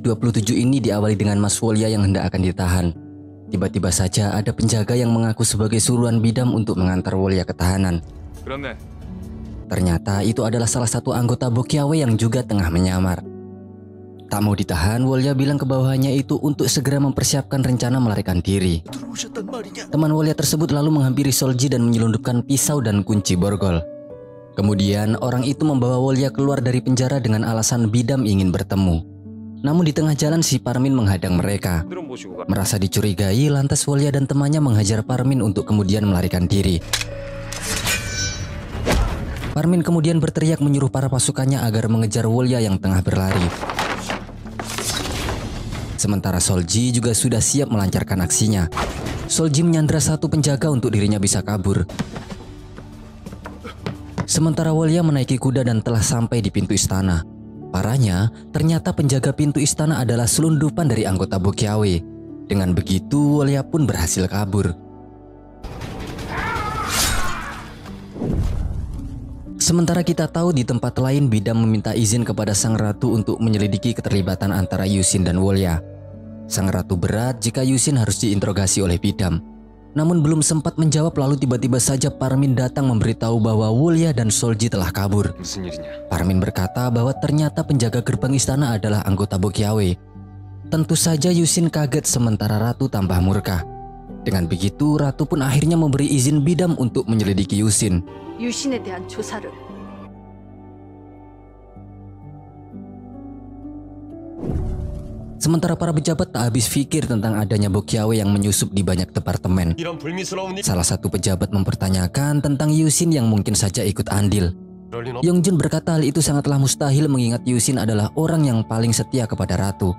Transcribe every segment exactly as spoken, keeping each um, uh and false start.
dua puluh tujuh ini diawali dengan Mas Wolya yang hendak akan ditahan. Tiba-tiba saja ada penjaga yang mengaku sebagai suruhan Bidam untuk mengantar Wolya ke tahanan. Ternyata itu adalah salah satu anggota Bokyawe yang juga tengah menyamar. Tak mau ditahan, Wolya bilang ke bawahannya itu untuk segera mempersiapkan rencana melarikan diri. Teman Wolya tersebut lalu menghampiri Solji dan menyelundupkan pisau dan kunci borgol. Kemudian orang itu membawa Wolya keluar dari penjara dengan alasan Bidam ingin bertemu. Namun di tengah jalan si Parmin menghadang mereka. Merasa dicurigai, lantas Wolya dan temannya menghajar Parmin untuk kemudian melarikan diri. Parmin kemudian berteriak menyuruh para pasukannya agar mengejar Wolya yang tengah berlari. Sementara Solji juga sudah siap melancarkan aksinya. Solji menyandra satu penjaga untuk dirinya bisa kabur. Sementara Wolya menaiki kuda dan telah sampai di pintu istana. Parahnya, ternyata penjaga pintu istana adalah selundupan dari anggota Bokyawe. Dengan begitu, Wolya pun berhasil kabur. Sementara kita tahu di tempat lain Bidam meminta izin kepada Sang Ratu untuk menyelidiki keterlibatan antara Yusin dan Wolya. Sang Ratu berat jika Yusin harus diinterogasi oleh Bidam. Namun belum sempat menjawab lalu tiba-tiba saja Parmin datang memberitahu bahwa Wolya dan Solji telah kabur. Parmin berkata bahwa ternyata penjaga gerbang istana adalah anggota Bokyawe. Tentu saja Yusin kaget sementara Ratu tambah murka. Dengan begitu Ratu pun akhirnya memberi izin Bidam untuk menyelidiki Yusin. 유신에 대한 조사를. Sementara para pejabat tak habis pikir tentang adanya Bokyawe yang menyusup di banyak departemen. Salah satu pejabat mempertanyakan tentang Yusin yang mungkin saja ikut andil. Yongjun berkata hal itu sangatlah mustahil mengingat Yusin adalah orang yang paling setia kepada Ratu.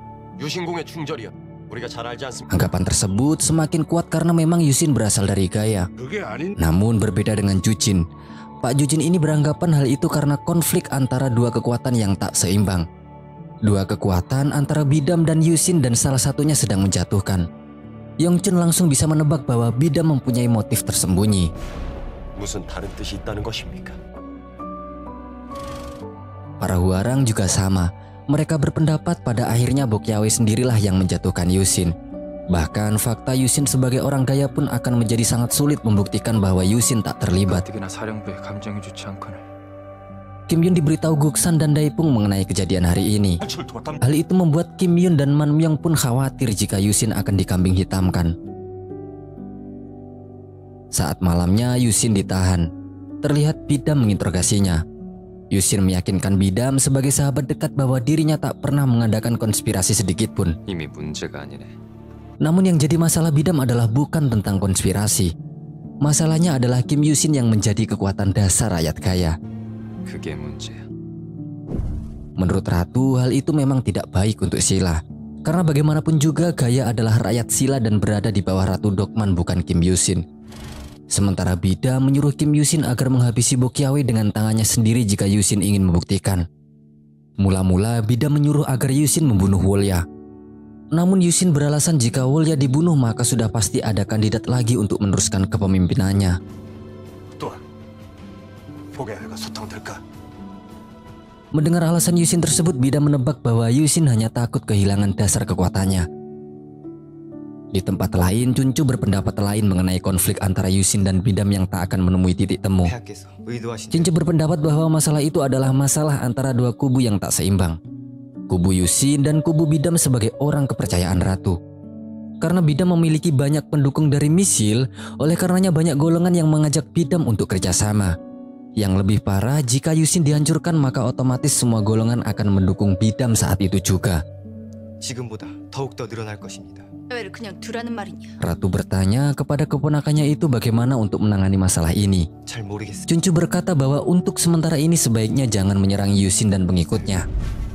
Anggapan tersebut semakin kuat karena memang Yusin berasal dari Gaya. Namun berbeda dengan Jujin. Pak Jujin ini beranggapan hal itu karena konflik antara dua kekuatan yang tak seimbang. Dua kekuatan antara Bidam dan Yusin dan salah satunya sedang menjatuhkan. Yongchun langsung bisa menebak bahwa Bidam mempunyai motif tersembunyi. Para Huarang juga sama. Mereka berpendapat pada akhirnya Bokyawe sendirilah yang menjatuhkan Yusin. Bahkan fakta Yusin sebagai orang Gaya pun akan menjadi sangat sulit membuktikan bahwa Yusin tak terlibat. Kim Yun diberitahu Guksan dan Daipung mengenai kejadian hari ini. Hal itu membuat Kim Yun dan Man Myung pun khawatir jika Yusin akan dikambing hitamkan. Saat malamnya Yusin ditahan. Terlihat Bidam menginterogasinya. Yusin meyakinkan Bidam sebagai sahabat dekat bahwa dirinya tak pernah mengadakan konspirasi sedikit pun. Namun yang jadi masalah Bidam adalah bukan tentang konspirasi. Masalahnya adalah Kim Yusin yang menjadi kekuatan dasar rakyat Gaya. Menurut Ratu, hal itu memang tidak baik untuk Silla. Karena bagaimanapun juga Gaya adalah rakyat Silla dan berada di bawah Ratu Dokman bukan Kim Yusin. Sementara Bidam menyuruh Kim Yusin agar menghabisi Bokyawe dengan tangannya sendiri jika Yusin ingin membuktikan. Mula-mula Bidam menyuruh agar Yusin membunuh Wolya. Namun Yusin beralasan jika Wolya dibunuh maka sudah pasti ada kandidat lagi untuk meneruskan kepemimpinannya. Mendengar alasan Yusin tersebut, Bidam menebak bahwa Yusin hanya takut kehilangan dasar kekuatannya. Di tempat lain, Chuncu berpendapat lain mengenai konflik antara Yusin dan Bidam yang tak akan menemui titik temu. Chuncu berpendapat bahwa masalah itu adalah masalah antara dua kubu yang tak seimbang. Kubu Yusin dan kubu Bidam sebagai orang kepercayaan Ratu. Karena Bidam memiliki banyak pendukung dari misil, oleh karenanya banyak golongan yang mengajak Bidam untuk kerjasama. Yang lebih parah, jika Yusin dihancurkan maka otomatis semua golongan akan mendukung Bidam saat itu juga. Ratu bertanya kepada keponakannya itu bagaimana untuk menangani masalah ini. Chuncu berkata bahwa untuk sementara ini sebaiknya jangan menyerang Yusin dan pengikutnya.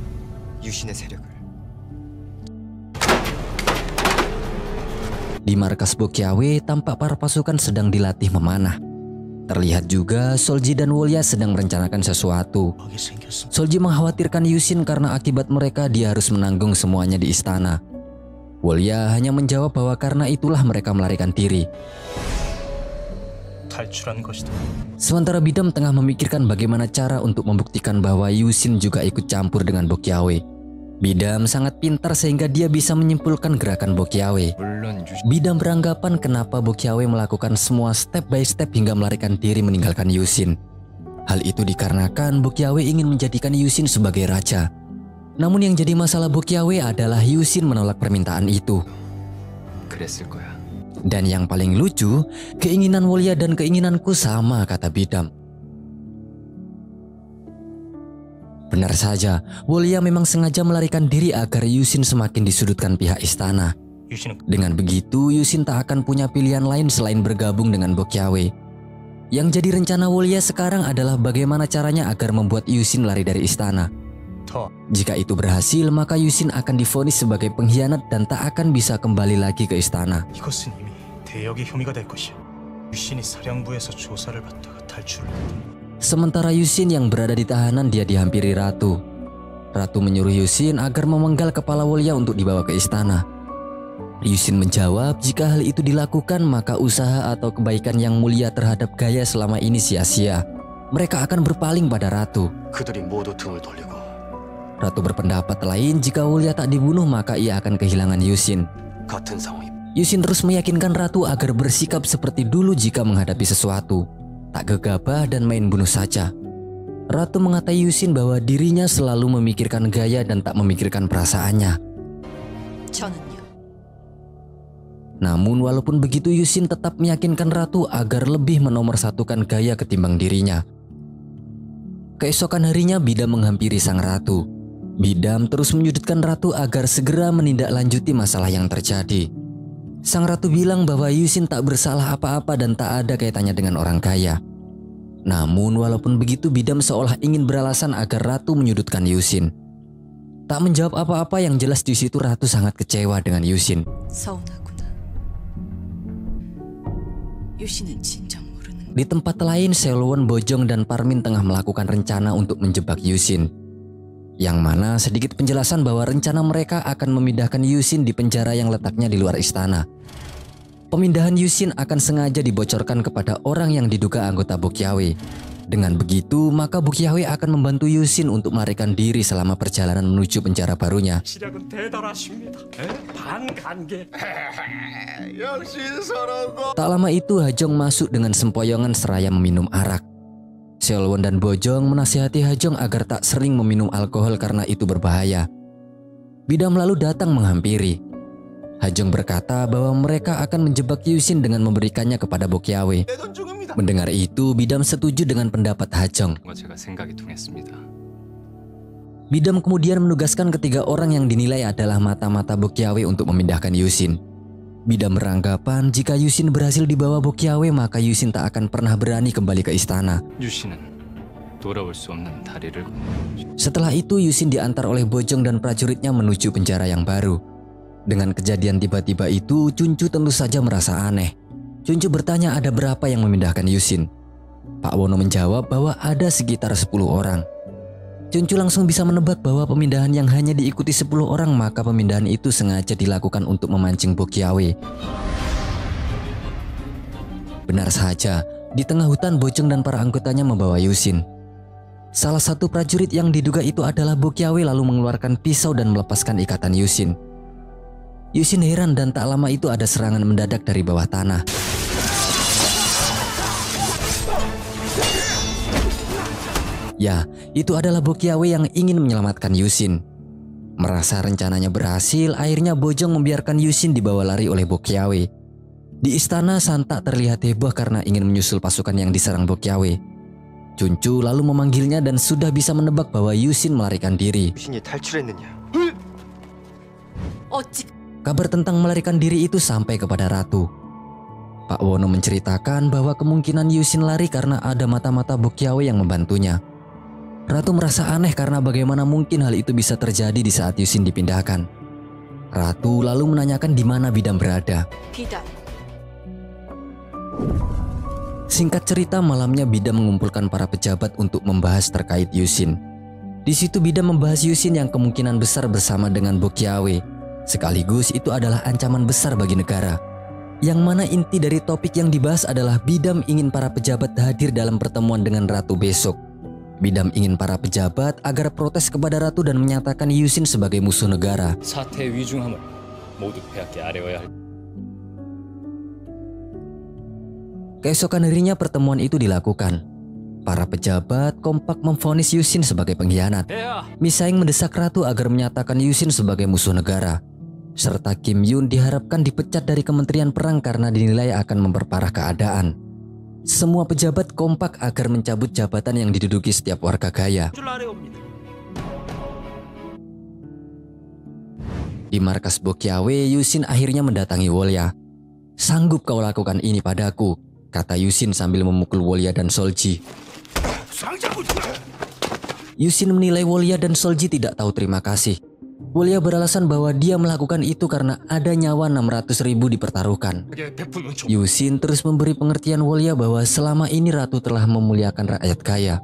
Di markas Bokyawe, tampak para pasukan sedang dilatih memanah. Terlihat juga Solji dan Wolya sedang merencanakan sesuatu. Solji mengkhawatirkan Yusin karena akibat mereka dia harus menanggung semuanya di istana. Wolya hanya menjawab bahwa karena itulah mereka melarikan diri. Sementara Bidam tengah memikirkan bagaimana cara untuk membuktikan bahwa Yusin juga ikut campur dengan Bokyawe. Bidam sangat pintar sehingga dia bisa menyimpulkan gerakan Bokyawe. Bidam beranggapan kenapa Bokyawe melakukan semua step by step hingga melarikan diri meninggalkan Yusin. Hal itu dikarenakan Bokyawe ingin menjadikan Yusin sebagai raja. Namun yang jadi masalah Bokyawe adalah Yusin menolak permintaan itu. Dan yang paling lucu, keinginan Wolya dan keinginanku sama, kata Bidam. Benar saja, Wolya memang sengaja melarikan diri agar Yusin semakin disudutkan pihak istana. Dengan begitu, Yusin tak akan punya pilihan lain selain bergabung dengan Bokyawe. Yang jadi rencana Wolya sekarang adalah bagaimana caranya agar membuat Yusin lari dari istana. Jika itu berhasil, maka Yusin akan divonis sebagai pengkhianat dan tak akan bisa kembali lagi ke istana. Sementara Yusin yang berada di tahanan, dia dihampiri Ratu. Ratu menyuruh Yusin agar memenggal kepala Wolya untuk dibawa ke istana. Yusin menjawab jika hal itu dilakukan maka usaha atau kebaikan yang mulia terhadap Gaia selama ini sia-sia. Mereka akan berpaling pada Ratu. Ratu berpendapat lain, jika Wolya tak dibunuh maka ia akan kehilangan Yusin. Yusin terus meyakinkan Ratu agar bersikap seperti dulu jika menghadapi sesuatu. Tak gegabah dan main bunuh saja. Ratu mengatai Yusin bahwa dirinya selalu memikirkan Gaia dan tak memikirkan perasaannya. Namun walaupun begitu, Yusin tetap meyakinkan Ratu agar lebih menomorsatukan Gaia ketimbang dirinya. Keesokan harinya Bidam menghampiri sang Ratu. Bidam terus menyudutkan Ratu agar segera menindaklanjuti masalah yang terjadi. Sang Ratu bilang bahwa Yusin tak bersalah apa-apa dan tak ada kaitannya dengan orang kaya. Namun walaupun begitu, Bidam seolah ingin beralasan agar Ratu menyudutkan Yusin. Tak menjawab apa-apa, yang jelas di situ Ratu sangat kecewa dengan Yusin. Di tempat lain, Seolwon, Bojong, dan Parmin tengah melakukan rencana untuk menjebak Yusin. Yang mana sedikit penjelasan bahwa rencana mereka akan memindahkan Yusin di penjara yang letaknya di luar istana. Pemindahan Yusin akan sengaja dibocorkan kepada orang yang diduga anggota Bokyawe. Dengan begitu, maka Bokyawe akan membantu Yusin untuk melarikan diri selama perjalanan menuju penjara barunya. Tak lama itu, Hajong masuk dengan sempoyongan seraya meminum arak. Seolwon dan Bojong menasihati Hajong agar tak sering meminum alkohol karena itu berbahaya. Bidam lalu datang menghampiri. Hajong berkata bahwa mereka akan menjebak Yusin dengan memberikannya kepada Bokyawe. Mendengar itu, Bidam setuju dengan pendapat Hajong. Bidam kemudian menugaskan ketiga orang yang dinilai adalah mata-mata Bokyawe untuk memindahkan Yusin. Bidam beranggapan jika Yusin berhasil dibawa Bokyawe maka Yusin tak akan pernah berani kembali ke istana. Setelah itu Yusin diantar oleh Bojong dan prajuritnya menuju penjara yang baru. Dengan kejadian tiba-tiba itu, Chuncu tentu saja merasa aneh. Chuncu bertanya ada berapa yang memindahkan Yusin. Pak Wono menjawab bahwa ada sekitar sepuluh orang. Chuncu langsung bisa menebak bahwa pemindahan yang hanya diikuti sepuluh orang, maka pemindahan itu sengaja dilakukan untuk memancing Bokyawe. Benar saja, di tengah hutan Bojong dan para anggotanya membawa Yusin. Salah satu prajurit yang diduga itu adalah Bokyawe lalu mengeluarkan pisau dan melepaskan ikatan Yusin. Yusin heran dan tak lama itu ada serangan mendadak dari bawah tanah. Ya, itu adalah Bokyawe yang ingin menyelamatkan Yusin. Merasa rencananya berhasil, akhirnya Bojong membiarkan Yusin dibawa lari oleh Bokyawe. Di istana, Santa terlihat heboh karena ingin menyusul pasukan yang diserang Bokyawe. Chuncu lalu memanggilnya dan sudah bisa menebak bahwa Yusin melarikan diri. Kabar tentang melarikan diri itu sampai kepada Ratu. Pak Wono menceritakan bahwa kemungkinan Yusin lari karena ada mata-mata Bokyawe yang membantunya. Ratu merasa aneh karena bagaimana mungkin hal itu bisa terjadi di saat Yusin dipindahkan. Ratu lalu menanyakan di mana Bidam berada. Bidam. Singkat cerita, malamnya Bidam mengumpulkan para pejabat untuk membahas terkait Yusin. Di situ Bidam membahas Yusin yang kemungkinan besar bersama dengan Bokyawe. Sekaligus itu adalah ancaman besar bagi negara. Yang mana inti dari topik yang dibahas adalah Bidam ingin para pejabat hadir dalam pertemuan dengan Ratu besok. Bidam ingin para pejabat agar protes kepada ratu dan menyatakan Yusin sebagai musuh negara. 사태의 위중함을 모두 폐하께 아뢰어야 할. Keesokan harinya pertemuan itu dilakukan. Para pejabat kompak memvonis Yusin sebagai pengkhianat. Misaeng mendesak ratu agar menyatakan Yusin sebagai musuh negara. Serta Kim Yun diharapkan dipecat dari Kementerian Perang karena dinilai akan memperparah keadaan. Semua pejabat kompak agar mencabut jabatan yang diduduki setiap warga Gaya. Di markas Bokyawe, Yusin akhirnya mendatangi Wolya. "Sanggup kau lakukan ini padaku?" kata Yusin sambil memukul Wolya dan Solji. Yusin menilai Wolya dan Solji tidak tahu terima kasih. Wolya beralasan bahwa dia melakukan itu karena ada nyawa enam ratus ribu dipertaruhkan. Yusin terus memberi pengertian Wolya bahwa selama ini ratu telah memuliakan rakyat Gaya.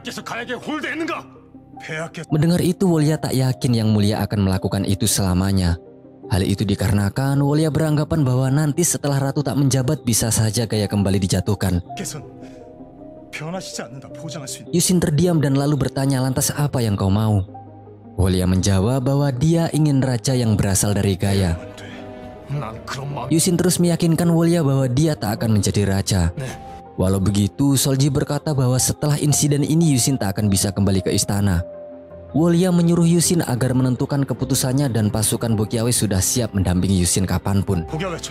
Mendengar itu Wolya tak yakin yang mulia akan melakukan itu selamanya. Hal itu dikarenakan Wolya beranggapan bahwa nanti setelah ratu tak menjabat bisa saja Gaya kembali dijatuhkan. Yusin terdiam dan lalu bertanya, "Lantas apa yang kau mau?" Wolya menjawab bahwa dia ingin raja yang berasal dari Gaya. Yusin terus meyakinkan Wolya bahwa dia tak akan menjadi raja. Walau begitu, Solji berkata bahwa setelah insiden ini Yusin tak akan bisa kembali ke istana. Wolya menyuruh Yusin agar menentukan keputusannya dan pasukan Bokyawe sudah siap mendampingi Yusin kapanpun.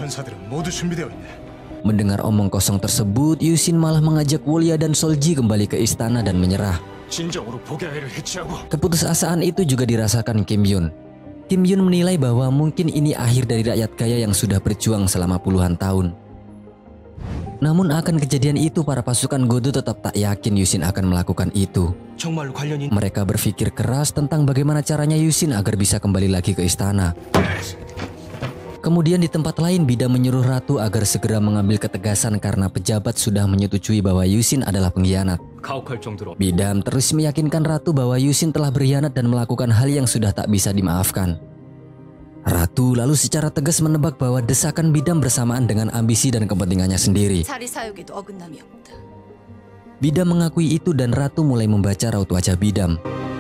Mendengar omong kosong tersebut, Yusin malah mengajak Wolya dan Solji kembali ke istana dan menyerah. Keputusasaan itu juga dirasakan Kim Yun. Kim Yun menilai bahwa mungkin ini akhir dari rakyat Gaya yang sudah berjuang selama puluhan tahun. Namun akan kejadian itu para pasukan Godo tetap tak yakin Yusin akan melakukan itu. Mereka berpikir keras tentang bagaimana caranya Yusin agar bisa kembali lagi ke istana. Kemudian di tempat lain Bidam menyuruh ratu agar segera mengambil ketegasan karena pejabat sudah menyetujui bahwa Yusin adalah pengkhianat. Bidam terus meyakinkan ratu bahwa Yusin telah berkhianat dan melakukan hal yang sudah tak bisa dimaafkan. Ratu lalu secara tegas menebak bahwa desakan Bidam bersamaan dengan ambisi dan kepentingannya sendiri. Bidam mengakui itu dan ratu mulai membaca raut wajah Bidam.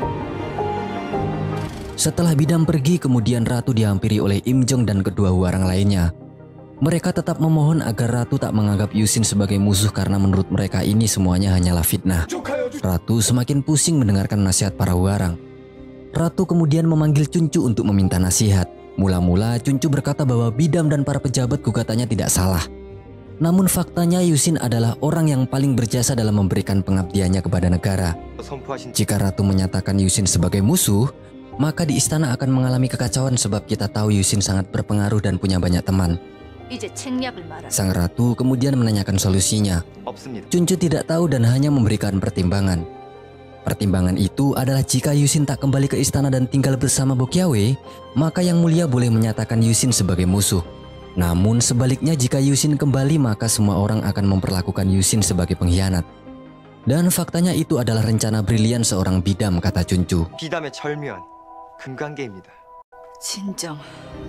Setelah Bidam pergi, kemudian ratu dihampiri oleh Im Jong dan kedua orang lainnya. Mereka tetap memohon agar ratu tak menganggap Yusin sebagai musuh karena menurut mereka ini semuanya hanyalah fitnah. Ratu semakin pusing mendengarkan nasihat para huarang. Ratu kemudian memanggil Chuncu untuk meminta nasihat. Mula-mula Chuncu berkata bahwa Bidam dan para pejabat gugatannya tidak salah. Namun faktanya Yusin adalah orang yang paling berjasa dalam memberikan pengabdiannya kepada negara. Jika ratu menyatakan Yusin sebagai musuh, maka di istana akan mengalami kekacauan sebab kita tahu Yusin sangat berpengaruh dan punya banyak teman. Sang ratu kemudian menanyakan solusinya. Chuncu tidak tahu dan hanya memberikan pertimbangan. Pertimbangan itu adalah jika Yusin tak kembali ke istana dan tinggal bersama Bokyawe, maka yang mulia boleh menyatakan Yusin sebagai musuh. Namun sebaliknya jika Yusin kembali maka semua orang akan memperlakukan Yusin sebagai pengkhianat. Dan faktanya itu adalah rencana brilian seorang Bidam, kata Chuncu. 비담의 절묘한 금강계입니다. 진정.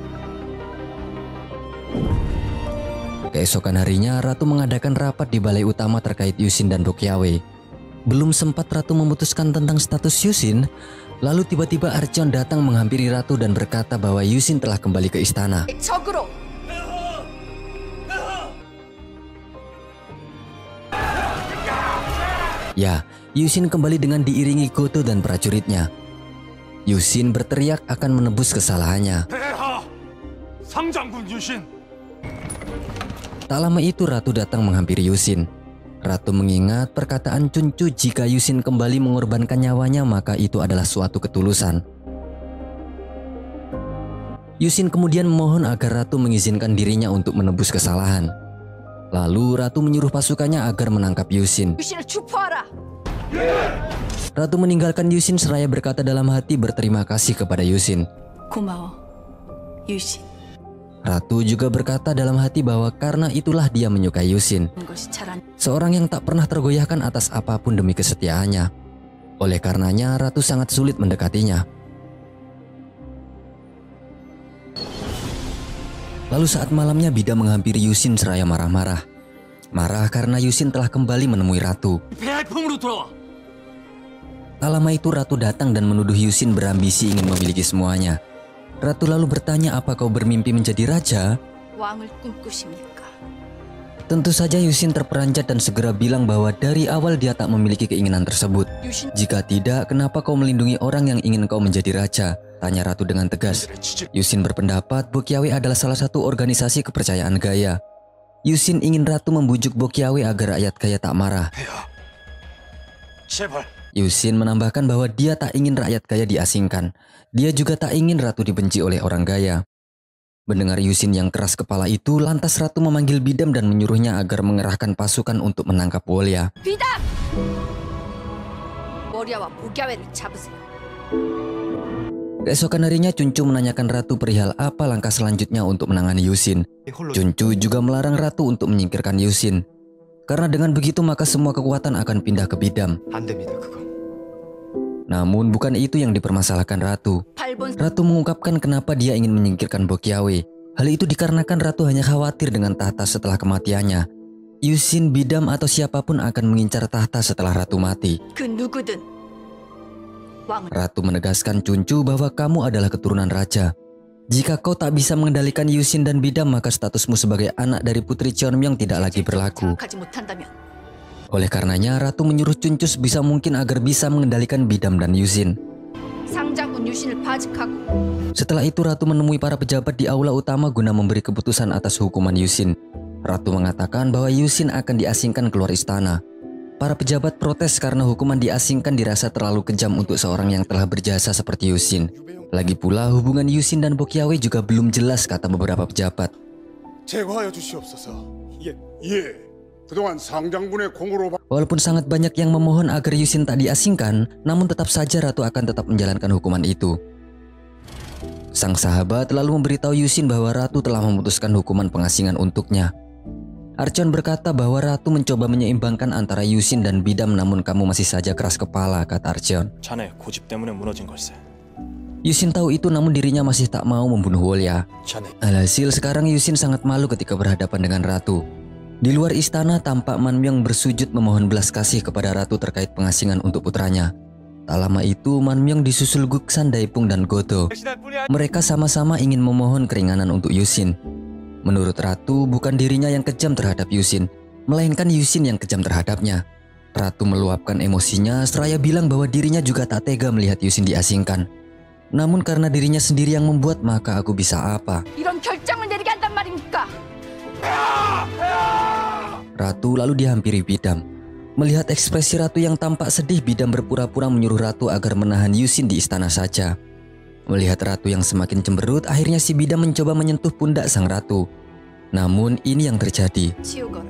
Keesokan harinya Ratu mengadakan rapat di balai utama terkait Yusin dan Bokyawe. Belum sempat Ratu memutuskan tentang status Yusin, lalu tiba-tiba Archeon datang menghampiri Ratu dan berkata bahwa Yusin telah kembali ke istana. 적으로. Ya, Yusin kembali dengan diiringi Goto dan prajuritnya. Yusin berteriak akan menebus kesalahannya. Tak lama itu Ratu datang menghampiri Yusin. Ratu mengingat perkataan Chuncu jika Yusin kembali mengorbankan nyawanya maka itu adalah suatu ketulusan. Yusin kemudian memohon agar Ratu mengizinkan dirinya untuk menebus kesalahan. Lalu Ratu menyuruh pasukannya agar menangkap Yusin. Ratu meninggalkan Yusin seraya berkata dalam hati berterima kasih kepada Yusin. 고마워, 유신. Ratu juga berkata dalam hati bahwa karena itulah dia menyukai Yusin. Seorang yang tak pernah tergoyahkan atas apapun demi kesetiaannya. Oleh karenanya Ratu sangat sulit mendekatinya. Lalu saat malamnya Bidam menghampiri Yusin seraya marah-marah. Marah karena Yusin telah kembali menemui Ratu. Tak lama itu Ratu datang dan menuduh Yusin berambisi ingin memiliki semuanya. Ratu lalu bertanya, apa kau bermimpi menjadi raja? 왕을 꿈꾸십니까? Tentu saja Yusin terperanjat dan segera bilang bahwa dari awal dia tak memiliki keinginan tersebut. 유신 Jika tidak, kenapa kau melindungi orang yang ingin kau menjadi raja? Tanya Ratu dengan tegas. Yusin berpendapat Bokyawe adalah salah satu organisasi kepercayaan Gaia. Yusin ingin Ratu membujuk Bokyawe agar rakyat Gaia tak marah. Yusin menambahkan bahwa dia tak ingin rakyat Gaia diasingkan. Dia juga tak ingin Ratu dibenci oleh orang Gaia. Mendengar Yusin yang keras kepala itu, lantas Ratu memanggil Bidam dan menyuruhnya agar mengerahkan pasukan untuk menangkap Wolya. 비담! 머리아와 보갸웨를 잡으세요. Keesokan harinya Chuncu menanyakan Ratu perihal apa langkah selanjutnya untuk menangani Yusin. 홀로 Chuncu juga melarang Ratu untuk menyingkirkan Yusin. Karena dengan begitu maka semua kekuatan akan pindah ke Bidam. 안 됩니다. 그건. Namun bukan itu yang dipermasalahkan Ratu. 팔번 Ratu mengungkapkan kenapa dia ingin menyingkirkan Bokyawe. Hal itu dikarenakan Ratu hanya khawatir dengan tahta setelah kematiannya. Yusin, Bidam atau siapapun akan mengincar tahta setelah Ratu mati. 그 누구든 왕을 Ratu menegaskan Chuncu bahwa kamu adalah keturunan raja. Jika kau tak bisa mengendalikan Yusin dan Bidam, maka statusmu sebagai anak dari Putri Cheonmyeong tidak lagi berlaku. 장악하지 못한다면 Oleh karenanya, Ratu menyuruh Chuncu sebisa mungkin agar bisa mengendalikan Bidam dan Yusin. 상장군 유신을 파직하고 Setelah itu Ratu menemui para pejabat di aula utama guna memberi keputusan atas hukuman Yusin. Ratu mengatakan bahwa Yusin akan diasingkan keluar istana. Para pejabat protes karena hukuman diasingkan dirasa terlalu kejam untuk seorang yang telah berjasa seperti Yusin. Lagi pula hubungan Yusin dan Bokyawe juga belum jelas, kata beberapa pejabat. 제거하여 주시옵소서. 예, 예. 그동안 상장군의 공으로 받... Walaupun sangat banyak yang memohon agar Yusin tak diasingkan, namun tetap saja Ratu akan tetap menjalankan hukuman itu. Sang sahabat lalu memberitahu Yusin bahwa Ratu telah memutuskan hukuman pengasingan untuknya. Archeon berkata bahwa Ratu mencoba menyeimbangkan antara Yusin dan Bidam, namun kamu masih saja keras kepala, kata Archeon. 자네 고집 때문에 무너진 걸세. Yusin tahu itu namun dirinya masih tak mau membunuh Wolya. 자네 Alhasil sekarang Yusin sangat malu ketika berhadapan dengan Ratu. Di luar istana tampak Manmyeong bersujud memohon belas kasih kepada Ratu terkait pengasingan untuk putranya. Tak lama itu Manmyeong disusul Guksan, Daipung dan Goto. Mereka sama-sama ingin memohon keringanan untuk Yusin. Menurut Ratu, bukan dirinya yang kejam terhadap Yusin, melainkan Yusin yang kejam terhadapnya. Ratu meluapkan emosinya seraya bilang bahwa dirinya juga tak tega melihat Yusin diasingkan. Namun karena dirinya sendiri yang membuat, maka aku bisa apa? 이런 결정을 내리게 한단 말입니까? Ratu lalu dihampiri Bidam. Melihat ekspresi Ratu yang tampak sedih, Bidam berpura-pura menyuruh Ratu agar menahan Yusin di istana saja. Melihat Ratu yang semakin cemberut, akhirnya si Bidam mencoba menyentuh pundak sang Ratu. Namun ini yang terjadi. 치우거라.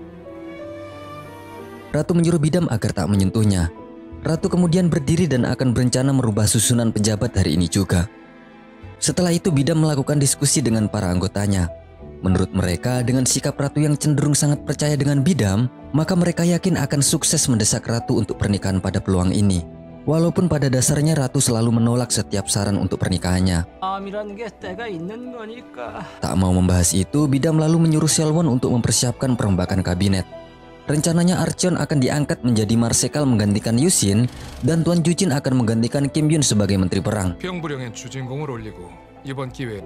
Ratu menyuruh Bidam agar tak menyentuhnya. Ratu kemudian berdiri dan akan berencana merubah susunan penjabat hari ini juga. Setelah itu Bidam melakukan diskusi dengan para anggotanya. Menurut mereka, dengan sikap Ratu yang cenderung sangat percaya dengan Bidam, maka mereka yakin akan sukses mendesak Ratu untuk pernikahan pada peluang ini. Walaupun pada dasarnya Ratu selalu menolak setiap saran untuk pernikahannya. 마음이라는 게 때가 있는 거니까. Tak mau membahas itu, Bidam lalu menyuruh Selwon untuk mempersiapkan perombakan kabinet. Rencananya Archeon akan diangkat menjadi marsekal menggantikan Yusin, dan Tuan Juchin akan menggantikan Kim Yun sebagai menteri perang. 평부령엔 주진공을 올리고 이번 기회에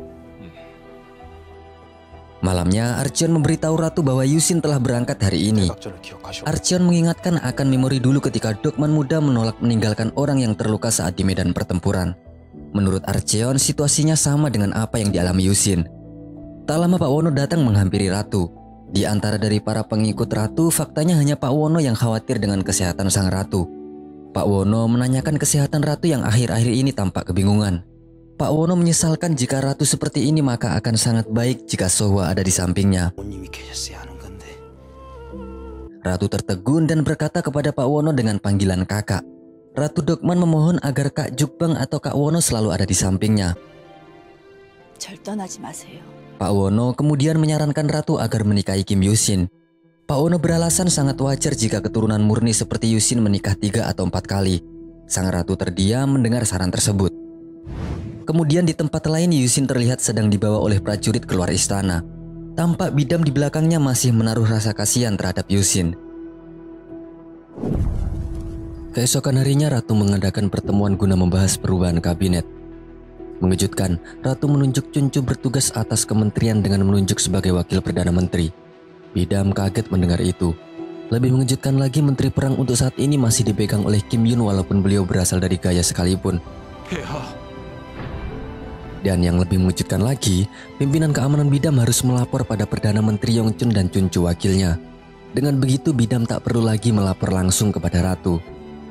Malamnya, Archeon memberitahu Ratu bahwa Yusin telah berangkat hari ini. 각절을 기억하시오. Archeon mengingatkan akan memori dulu ketika Dokman muda menolak meninggalkan orang yang terluka saat di medan pertempuran. Menurut Archeon, situasinya sama dengan apa yang dialami Yusin. Tak lama Pak Wono datang menghampiri Ratu. Di antara dari para pengikut Ratu, faktanya hanya Pak Wono yang khawatir dengan kesehatan sang Ratu. Pak Wono menanyakan kesehatan Ratu yang akhir-akhir ini tampak kebingungan. Pak Wono menyesalkan jika Ratu seperti ini maka akan sangat baik jika Sohwa ada di sampingnya. 부모님이 계셨어야 하는 건데. Ratu tertegun dan berkata kepada Pak Wono dengan panggilan kakak. Ratu Dokman memohon agar Kak Jukbang atau Kak Wono selalu ada di sampingnya. 절 떠나지 마세요. Pak Wono kemudian menyarankan Ratu agar menikahi Kim Yusin. Pak Wono beralasan sangat wajar jika keturunan murni seperti Yusin menikah tiga atau empat kali. Sang Ratu terdiam mendengar saran tersebut. Kemudian di tempat lain Yusin terlihat sedang dibawa oleh prajurit keluar istana. Tampak Bidam di belakangnya masih menaruh rasa kasihan terhadap Yusin. Keesokan harinya Ratu mengadakan pertemuan guna membahas perubahan kabinet. Mengejutkan, Ratu menunjuk Chuncu bertugas atas kementerian dengan menunjuk sebagai wakil Perdana Menteri. Bidam kaget mendengar itu. Lebih mengejutkan lagi, Menteri Perang untuk saat ini masih dipegang oleh Kim Yun walaupun beliau berasal dari Gaya sekalipun. Dan yang lebih mengejutkan lagi, pimpinan keamanan Bidam harus melapor pada Perdana Menteri Yongchun dan Chuncu wakilnya. Dengan begitu Bidam tak perlu lagi melapor langsung kepada Ratu.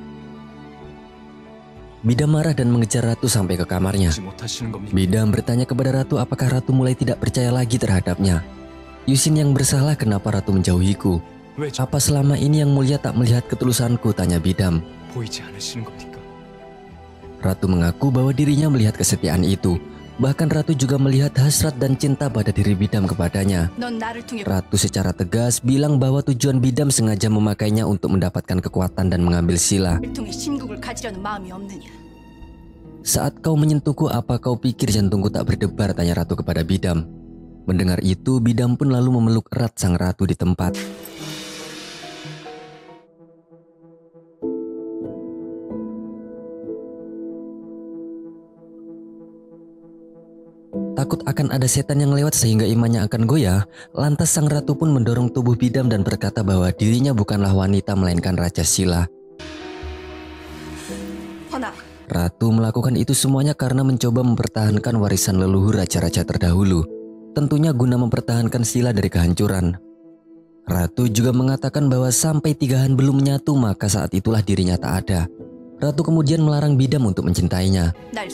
Bidam marah dan mengejar Ratu sampai ke kamarnya. Bidam bertanya kepada Ratu apakah Ratu mulai tidak percaya lagi terhadapnya. Yusin yang bersalah, kenapa Ratu menjauhiku? Apa selama ini yang mulia tak melihat ketulusanku, tanya Bidam. Ratu mengaku bahwa dirinya melihat kesetiaan itu. Bahkan Ratu juga melihat hasrat dan cinta pada diri Bidam kepadanya. Ratu secara tegas bilang bahwa tujuan Bidam sengaja memakainya untuk mendapatkan kekuatan dan mengambil sila. Saat kau menyentuhku, apa kau pikir jantungku tak berdebar, tanya Ratu kepada Bidam. Mendengar itu, Bidam pun lalu memeluk erat sang Ratu di tempat. Takut akan ada setan yang lewat sehingga imannya akan goyah, lantas sang Ratu pun mendorong tubuh Bidam dan berkata bahwa dirinya bukanlah wanita melainkan Raja Sila. Ratu melakukan itu semuanya karena mencoba mempertahankan warisan leluhur raja-raja terdahulu, tentunya guna mempertahankan Sila dari kehancuran. Ratu juga mengatakan bahwa sampai tiga han belum menyatu maka saat itulah dirinya tak ada. Ratu kemudian melarang Bidam untuk mencintainya.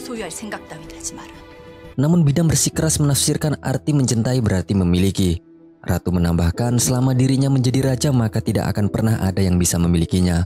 Namun Bidam bersikeras menafsirkan arti mencintai berarti memiliki. Ratu menambahkan selama dirinya menjadi raja maka tidak akan pernah ada yang bisa memilikinya.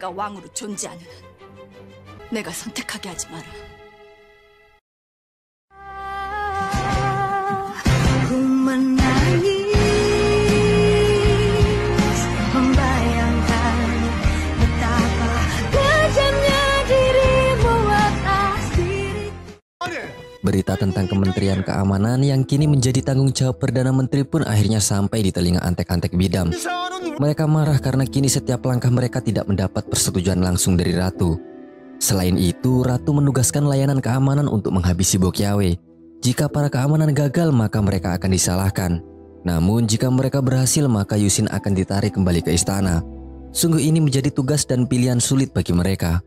Berita tentang Kementerian Keamanan yang kini menjadi tanggung jawab Perdana Menteri pun akhirnya sampai di telinga antek-antek Bidam. Mereka marah karena kini setiap langkah mereka tidak mendapat persetujuan langsung dari Ratu. Selain itu, Ratu menugaskan layanan keamanan untuk menghabisi Bokyawe. Jika para keamanan gagal, maka mereka akan disalahkan. Namun jika mereka berhasil, maka Yusin akan ditarik kembali ke istana. Sungguh ini menjadi tugas dan pilihan sulit bagi mereka.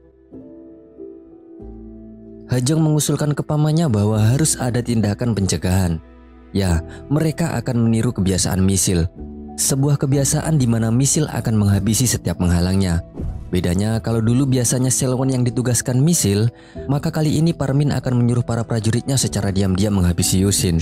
Hajong mengusulkan ke pamannya bahwa harus ada tindakan pencegahan. Ya, mereka akan meniru kebiasaan misil. Sebuah kebiasaan di mana misil akan menghabisi setiap penghalangnya. Bedanya kalau dulu biasanya Selwon yang ditugaskan misil, maka kali ini Parmin akan menyuruh para prajuritnya secara diam-diam menghabisi Yusin.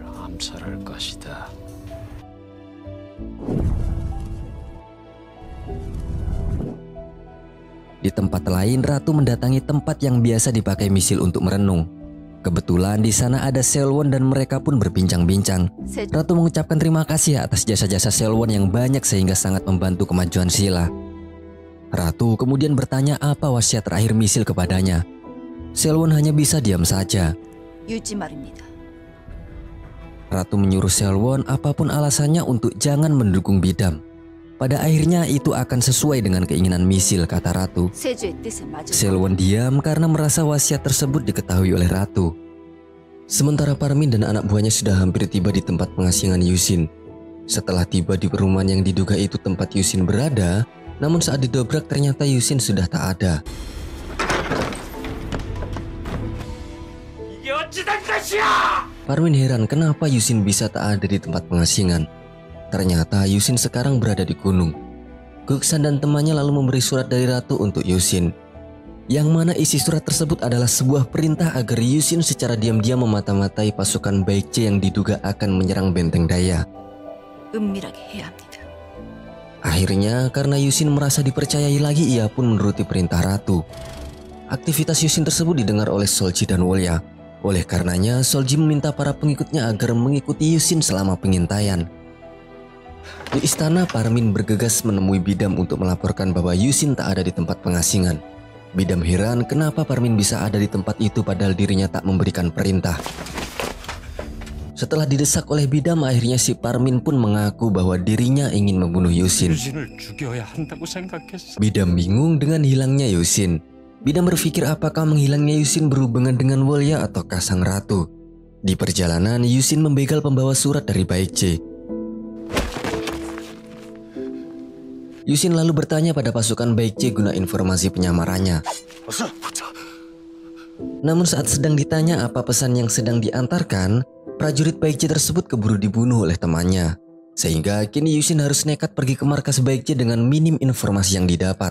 Di tempat lain, Ratu mendatangi tempat yang biasa dipakai misil untuk merenung. Kebetulan di sana ada Selwon dan mereka pun berbincang-bincang. Ratu mengucapkan terima kasih atas jasa-jasa Selwon yang banyak sehingga sangat membantu kemajuan Sila. Ratu kemudian bertanya apa wasiat terakhir misil kepadanya. Selwon hanya bisa diam saja. Ratu menyuruh Selwon apapun alasannya untuk jangan mendukung Bidam. Pada akhirnya itu akan sesuai dengan keinginan misil, kata Ratu. Selwon diam karena merasa wasiat tersebut diketahui oleh Ratu. Sementara Parmin dan anak buahnya sudah hampir tiba di tempat pengasingan Yusin. Setelah tiba di perumahan yang diduga itu tempat Yusin berada, namun saat didobrak ternyata Yusin sudah tak ada. Parmin heran kenapa Yusin bisa tak ada di tempat pengasingan. Ternyata Yusin sekarang berada di gunung. Guksan dan temannya lalu memberi surat dari Ratu untuk Yusin, yang mana isi surat tersebut adalah sebuah perintah agar Yusin secara diam-diam memata-matai pasukan Baekje yang diduga akan menyerang benteng Daya. Akhirnya karena Yusin merasa dipercayai lagi, ia pun menuruti perintah Ratu. Aktivitas Yusin tersebut didengar oleh Solji dan Wolya. Oleh karenanya Solji meminta para pengikutnya agar mengikuti Yusin selama pengintaian. Di istana, Parmin bergegas menemui Bidam untuk melaporkan bahwa Yusin tak ada di tempat pengasingan. Bidam heran kenapa Parmin bisa ada di tempat itu padahal dirinya tak memberikan perintah. Setelah didesak oleh Bidam, akhirnya si Parmin pun mengaku bahwa dirinya ingin membunuh Yusin. 유진을 죽여야 한다고 생각했어. Bidam bingung dengan hilangnya Yusin. Bidam berpikir apakah menghilangnya Yusin berhubungan dengan Wolya ataukah sang ratu. Di perjalanan, Yusin membegal pembawa surat dari Baekje. Yusin lalu bertanya pada pasukan Baekje guna informasi penyamarannya. Namun saat sedang ditanya apa pesan yang sedang diantarkan, prajurit Baekje tersebut keburu dibunuh oleh temannya. Sehingga kini Yusin harus nekat pergi ke markas Baekje dengan minim informasi yang didapat.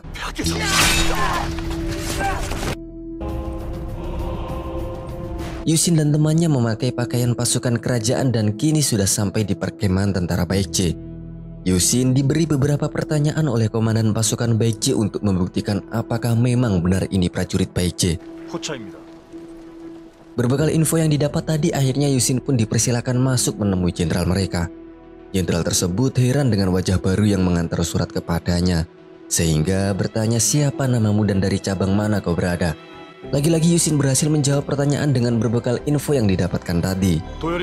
Yusin dan temannya memakai pakaian pasukan kerajaan dan kini sudah sampai di perkemahan tentara Baekje. Yusin diberi beberapa pertanyaan oleh komandan pasukan Baekje untuk membuktikan apakah memang benar ini prajurit Baekje. Berbekal info yang didapat tadi, akhirnya Yusin pun dipersilakan masuk menemui jenderal mereka. Jenderal tersebut heran dengan wajah baru yang mengantar surat kepadanya, sehingga bertanya siapa namamu dan dari cabang mana kau berada. Lagi-lagi Yusin berhasil menjawab pertanyaan dengan berbekal info yang didapatkan tadi.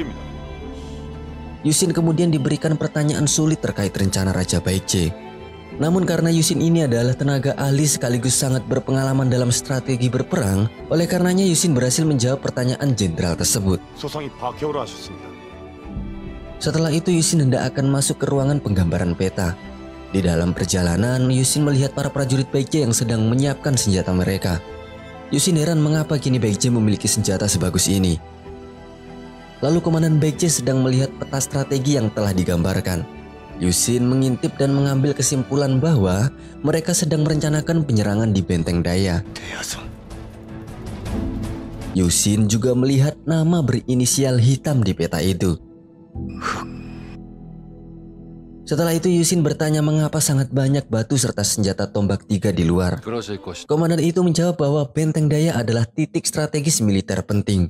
Yusin kemudian diberikan pertanyaan sulit terkait rencana Raja Baekje. Namun karena Yusin ini adalah tenaga ahli sekaligus sangat berpengalaman dalam strategi berperang, oleh karenanya Yusin berhasil menjawab pertanyaan jenderal tersebut. Setelah itu Yusin hendak akan masuk ke ruangan penggambaran peta. Di dalam perjalanan, Yusin melihat para prajurit Baekje yang sedang menyiapkan senjata mereka. Yusin heran mengapa kini Baekje memiliki senjata sebagus ini. Lalu komandan Baekje sedang melihat peta strategi yang telah digambarkan. Yusin mengintip dan mengambil kesimpulan bahwa mereka sedang merencanakan penyerangan di Benteng Daya. Yusin juga melihat nama berinisial hitam di peta itu. Setelah itu Yusin bertanya mengapa sangat banyak batu serta senjata tombak tiga di luar. Komandan itu menjawab bahwa Benteng Daya adalah titik strategis militer penting.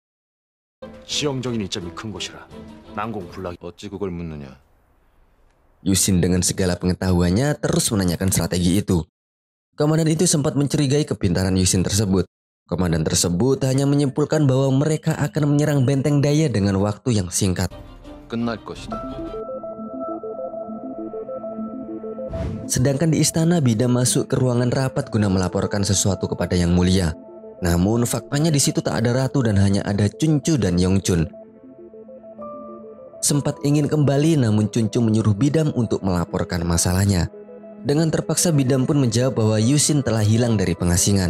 Yusin dengan segala pengetahuannya terus menanyakan strategi itu. Komandan itu sempat mencurigai kepintaran Yusin tersebut. Komandan tersebut hanya menyimpulkan bahwa mereka akan menyerang Benteng Daya dengan waktu yang singkat. Sedangkan di istana, Bidam masuk ke ruangan rapat guna melaporkan sesuatu kepada Yang Mulia. Namun faktanya di situ tak ada ratu dan hanya ada Chuncu dan Yongchun. Sempat ingin kembali, namun Chuncu menyuruh Bidam untuk melaporkan masalahnya. Dengan terpaksa Bidam pun menjawab bahwa Yusin telah hilang dari pengasingan.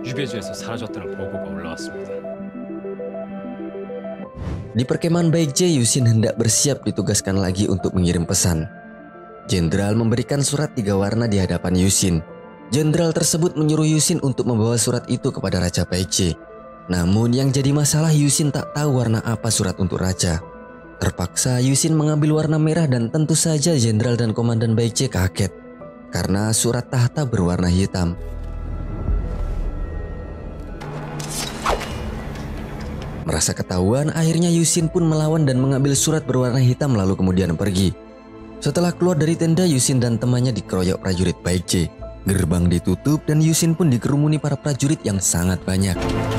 Di perkemahan Baekje, Yusin hendak bersiap ditugaskan lagi untuk mengirim pesan. Jenderal memberikan surat tiga warna di hadapan Yusin. Jenderal tersebut menyuruh Yusin untuk membawa surat itu kepada Raja Baekje. Namun yang jadi masalah, Yusin tak tahu warna apa surat untuk Raja. Terpaksa Yusin mengambil warna merah dan tentu saja jenderal dan komandan Baekje kaget karena surat tahta berwarna hitam. Merasa ketahuan, akhirnya Yusin pun melawan dan mengambil surat berwarna hitam lalu kemudian pergi. Setelah keluar dari tenda, Yusin dan temannya dikeroyok prajurit Baekje. Gerbang ditutup dan Yusin pun dikerumuni para prajurit yang sangat banyak.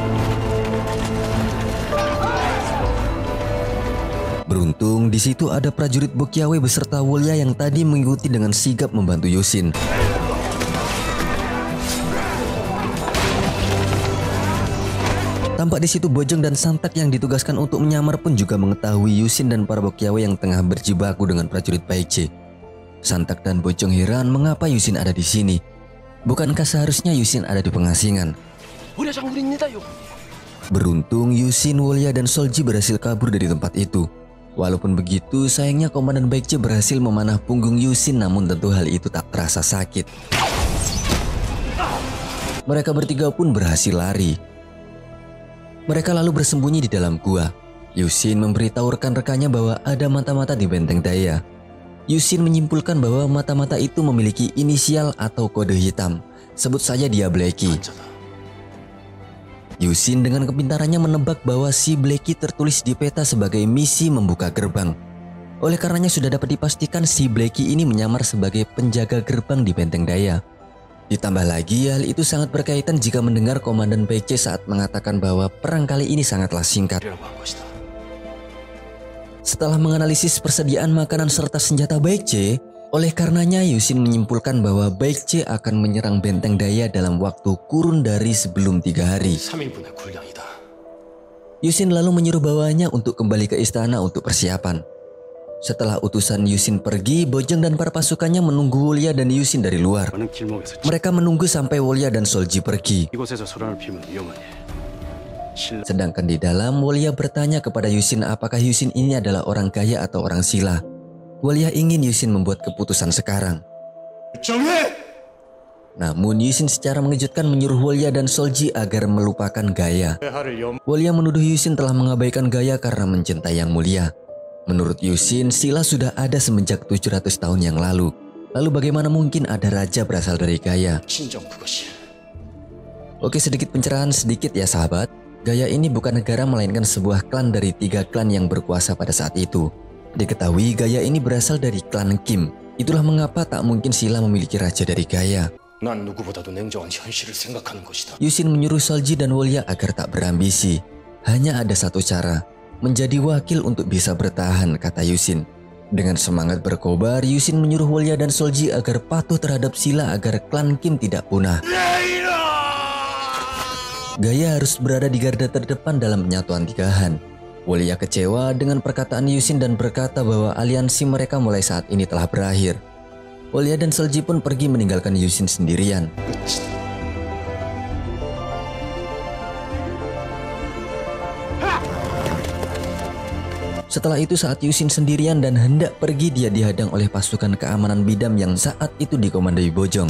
Beruntung di situ ada prajurit Bokyawe beserta Wolya yang tadi mengikuti dengan sigap membantu Yusin. Tampak di situ Bojong dan Santak yang ditugaskan untuk menyamar pun juga mengetahui Yusin dan para Bokyawe yang tengah berjibaku dengan prajurit Baekje. Santak dan Bojong heran mengapa Yusin ada di sini. Bukankah seharusnya Yusin ada di pengasingan? Beruntung Yusin, Wolya dan Solji berhasil kabur dari tempat itu. Walaupun begitu, sayangnya komandan Baekje berhasil memanah punggung Yusin, namun tentu hal itu tak terasa sakit. Mereka bertiga pun berhasil lari. Mereka lalu bersembunyi di dalam gua. Yusin memberitahu rekan-rekannya bahwa ada mata-mata di Benteng Daya. Yusin menyimpulkan bahwa mata-mata itu memiliki inisial atau kode hitam. Sebut saja dia Blacky. Yusin dengan kepintarannya menebak bahwa si Blacky tertulis di peta sebagai misi membuka gerbang. Oleh karenanya sudah dapat dipastikan si Blacky ini menyamar sebagai penjaga gerbang di Benteng Daya. Ditambah lagi hal itu sangat berkaitan jika mendengar komandan Baekje saat mengatakan bahwa perang kali ini sangatlah singkat. Setelah menganalisis persediaan makanan serta senjata Baekje, oleh karenanya Yusin menyimpulkan bahwa Baekje akan menyerang benteng Daya dalam waktu kurun dari sebelum tiga hari. 삼 일분의 군량이다. Yusin lalu menyuruh bawahnya untuk kembali ke istana untuk persiapan. Setelah utusan Yusin pergi, Bojang dan para pasukannya menunggu Wolya dan Yusin dari luar. 나는 길목에서 Mereka menunggu sampai Wolya dan Solji pergi. 이곳에서 소란을 피우면 위험하니. 신라 Sedangkan di dalam, Wolya bertanya kepada Yusin apakah Yusin ini adalah orang kaya atau orang sila. Wolya ingin Yusin membuat keputusan sekarang. 정해! Namun Yusin secara mengejutkan menyuruh Wolya dan Solji agar melupakan Gaya. 해하를 염 Wolya menuduh Yusin telah mengabaikan Gaya karena mencintai yang mulia. Menurut Yusin, sila sudah ada semenjak tujuh ratus tahun yang lalu. Lalu bagaimana mungkin ada raja berasal dari Gaya? 진정 그것이. Oke, sedikit pencerahan sedikit ya sahabat. Gaya ini bukan negara melainkan sebuah klan dari tiga klan yang berkuasa pada saat itu. Diketahui Gaya ini berasal dari klan Kim. Itulah mengapa tak mungkin sila memiliki raja dari Gaya. 난 누구보다도 냉정한 현실을 생각하는 것이다. Yusin menyuruh Solji dan Wolya agar tak berambisi. Hanya ada satu cara, menjadi wakil untuk bisa bertahan, kata Yusin. Dengan semangat berkobar, Yusin menyuruh Wolya dan Solji agar patuh terhadap sila agar klan Kim tidak punah. Gaya harus berada di garda terdepan dalam penyatuan tiga Han. Wolya kecewa dengan perkataan Yusin dan berkata bahwa aliansi mereka mulai saat ini telah berakhir. Wolya dan Solji pun pergi meninggalkan Yusin sendirian. Setelah itu saat Yusin sendirian dan hendak pergi, dia dihadang oleh pasukan keamanan Bidam yang saat itu dikomandoi Bojong.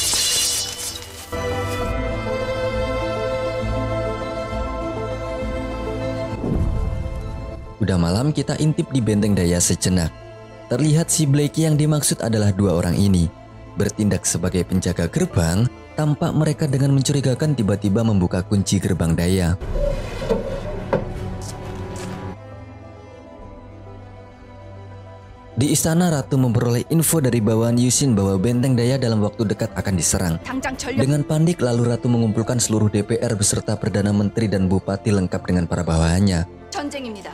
Udah malam, kita intip di benteng Daya sejenak. Terlihat si Blackie yang dimaksud adalah dua orang ini. Bertindak sebagai penjaga gerbang, tampak mereka dengan mencurigakan tiba-tiba membuka kunci gerbang Daya. Di istana, Ratu memperoleh info dari bawahan Yusin bahwa benteng Daya dalam waktu dekat akan diserang. 당장 전력 Dengan panik, lalu Ratu mengumpulkan seluruh D P R beserta Perdana Menteri dan Bupati lengkap dengan para bawahannya. 전쟁입니다.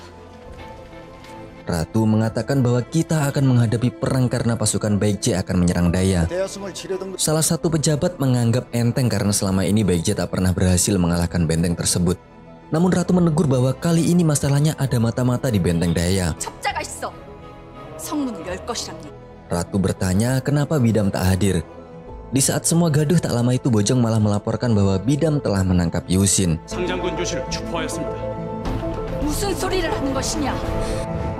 Ratu mengatakan bahwa kita akan menghadapi perang karena pasukan Baekje akan menyerang Daya. Salah satu pejabat menganggap enteng karena selama ini Baekje tak pernah berhasil mengalahkan benteng tersebut. Namun Ratu menegur bahwa kali ini masalahnya ada mata-mata di benteng Daya. 첩자가 있어. 성문을 열 것이랍니다. Ratu bertanya kenapa Bidam tak hadir. Di saat semua gaduh, tak lama itu Bojong malah melaporkan bahwa Bidam telah menangkap Yusin. 상장군 유신을 추포하였습니다. 무슨 소리를 하는 것이냐?